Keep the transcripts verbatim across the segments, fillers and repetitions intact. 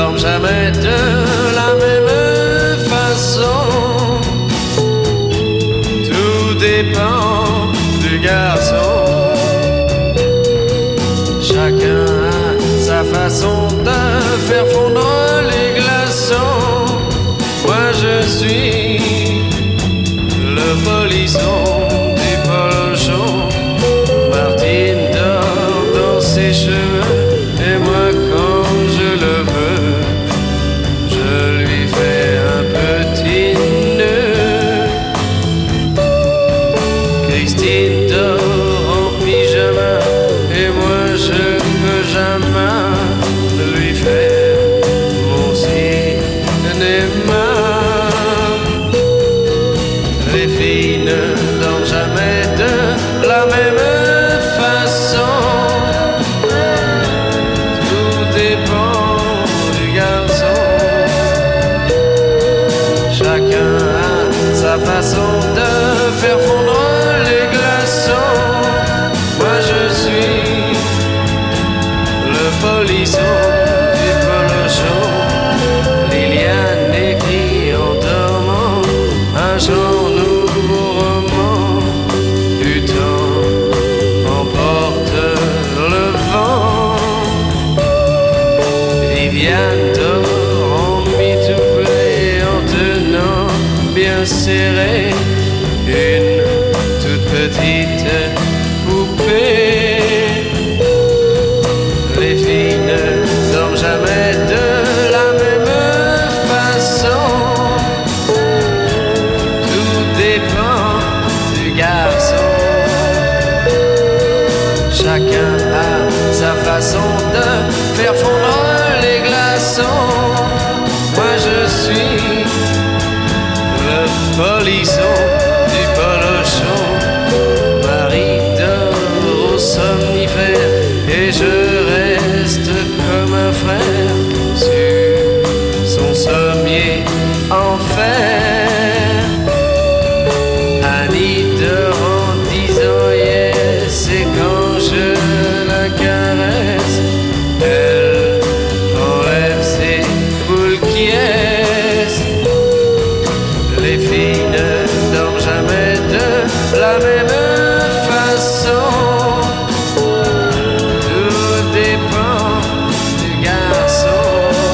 dorment jamais de la même façon. Tout dépend du garçon. Chacun a sa façon de faire fondre les glaçons. Moi je suis le polisson du polochon. Martine dort dans ses cheveux, et moi quand je le veux, je lui fais un petit nœud. Christine dort en pyjama, et moi je peux jamais lui faire mon cinéma. Les filles ne dorment jamais de la même façon. Tout dépend du garçon. Chacun a sa façon de faire fondre les glaçons. Moi je suis le polisson du polochon. Liliane écrit en dormant un chant nouveau roman. Du temps emporte le vent. Viviane dort en mitouflé, en tenant bien serré une toute petite poupée. Les filles ne dorment jamais de la même façon. Tout dépend du garçon. Chacun a sa façon de faire fondre les glaçons. Moi je suis le polisson du polochon. Marie dort au somnifère, et je reste comme un frère sur son sommier en fer. Annie dort en disant yes, et quand je la caresse, elle enlève ses boules qui est. Les filles ne dorment jamais de la même façon. Tout dépend du garçon.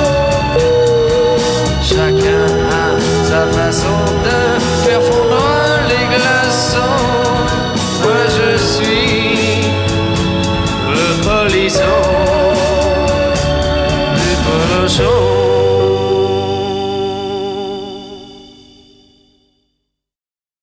Chacun a sa façon de faire fondre les glaçons. Moi je suis le polisson du polochon.